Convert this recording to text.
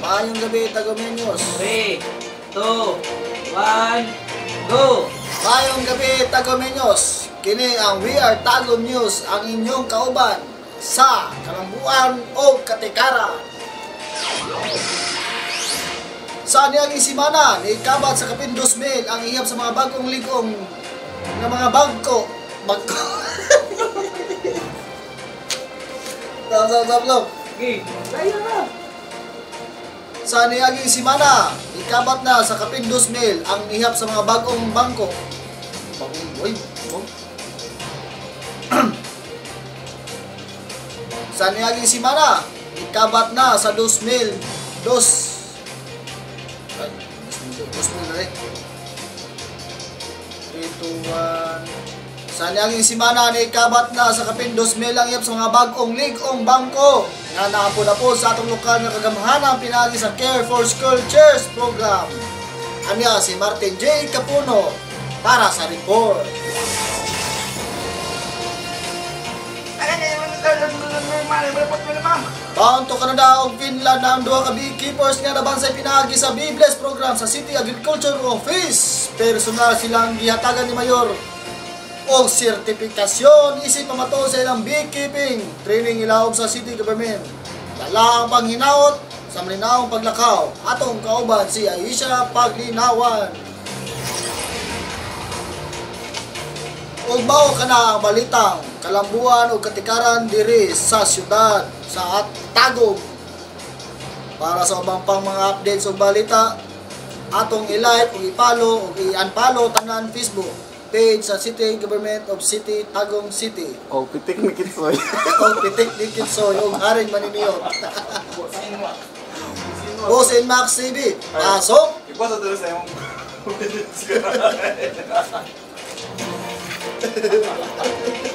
Maayong gabi, Tagomeños. 3, 2, 1, go! Maayong gabi, Tagomeños. Kini ang We Are Tagom News, ang inyong kauban sa kalambuan o katikaran. Sa niaging simana, ikabat sa kapin 2,000 ang ihap sa mga bagong ligong ng mga bagko. Tap. Okay, kaya na! Sa niaging simana, ikabat na sa kapin 2,000 ang ihap sa mga bagong bangko. Sa niaging simana, ikabat na sa 2,000 na rin. 3, 2, 1. Sa niaging simana, ikabat na sa kapin 2,000 ang ihap sa mga bagong ligong bangko. Nga naapo na po sa atong lokal na kagamhanan pinagi sa Care for Sculptures program. Anya si Martin J. Capuno para sa report. Bound to Canada o Finland na ang duha ka beekeepers nga nabansay pinagi sa Bee-Bless program sa City Agriculture Office. Personal silang gihatagan ni Mayor o sertifikasyon isip pamato sa ilang beekeeping training ilawom sa city government. Dala ang panghinaot sa malinaong paglakaw atong kauban si Aisha Paglinawan. Ugbaw ka na ang balitang kalambuan o katikaran diri sa syudad sa Tagum. Para sa ubang pang mga updates o balita, atong i-like o i-follow o i-unfollow tanan Facebook page sa City Government of City Tagum City. O pitik ni Kitsoy. O pitik ni Kitsoy o haring maniniyot. Boss and Max TV. Pasok! Ipasa tuloy sa iyong